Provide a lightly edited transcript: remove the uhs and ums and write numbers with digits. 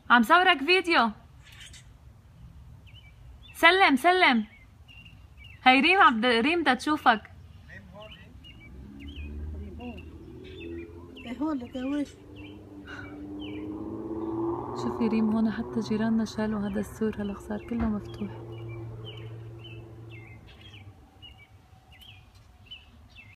عم صورك فيديو. سلم سلم. هي ريم بدها تشوفك. ريم هون. ايه هون لك وين؟ شوفي ريم هون حتى جيراننا شالوا هذا السور، هلا صار كله مفتوح.